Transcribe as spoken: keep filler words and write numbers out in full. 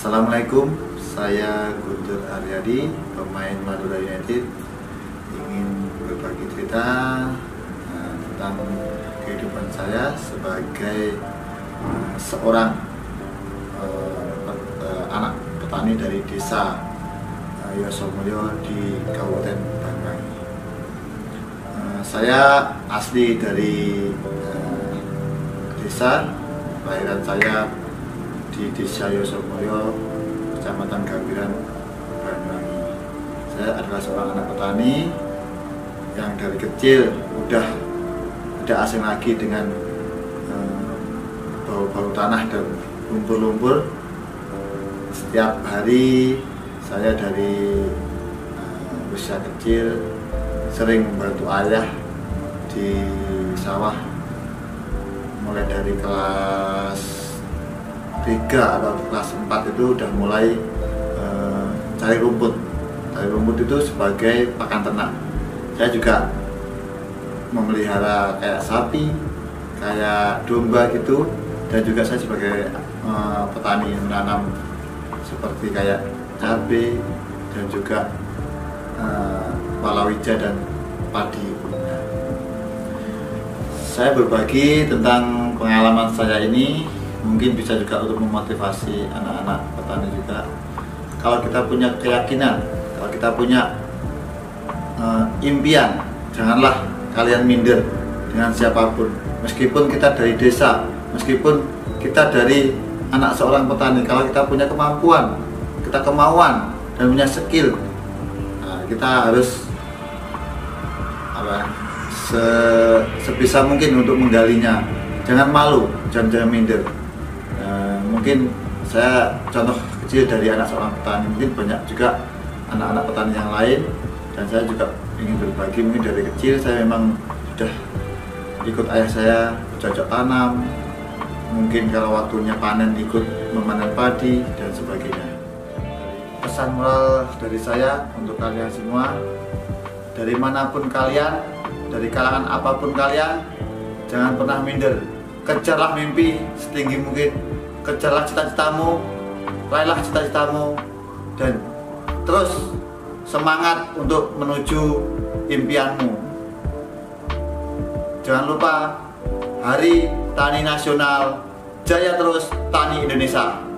Assalamualaikum, saya Guntur Aryadi, pemain Madura United. Ingin berbagi cerita uh, tentang kehidupan saya sebagai uh, seorang uh, uh, anak petani dari desa uh, Yosomulyo di Kabupaten Banyuwangi. Uh, saya asli dari uh, desa, kelahiran saya di Desa Yosomulyo, Kecamatan Gambiran, Banyuwangi. Saya adalah seorang anak petani yang dari kecil udah tidak asing lagi dengan bau-bau um, tanah dan lumpur-lumpur. Setiap hari saya dari um, usia kecil sering membantu ayah di sawah, mulai dari kelas tiga atau kelas empat itu udah mulai uh, cari rumput. Cari rumput itu sebagai pakan ternak. Saya juga memelihara kayak sapi, kayak domba gitu, dan juga saya sebagai uh, petani menanam seperti kayak cabai dan juga uh, palawija dan padi. Saya berbagi tentang pengalaman saya ini, mungkin bisa juga untuk memotivasi anak-anak petani juga. Kalau kita punya keyakinan, kalau kita punya uh, impian, janganlah kalian minder dengan siapapun. Meskipun kita dari desa, meskipun kita dari anak seorang petani, kalau kita punya kemampuan, kita kemauan dan punya skill, nah, kita harus apa, se sebisa mungkin untuk menggalinya. Jangan malu, jangan, jangan minder. Uh, mungkin saya contoh kecil dari anak seorang petani, mungkin banyak juga anak-anak petani yang lain, dan saya juga ingin berbagi. Mungkin dari kecil saya memang sudah ikut ayah saya bercocok tanam, mungkin kalau waktunya panen ikut memanen padi dan sebagainya. Pesan moral dari saya untuk kalian semua, dari manapun kalian, dari kalangan apapun kalian, jangan pernah minder. Kejarlah mimpi setinggi mungkin, kejarlah cita-citamu, raihlah cita-citamu, dan terus semangat untuk menuju impianmu. Jangan lupa Hari Tani Nasional, jaya terus Tani Indonesia.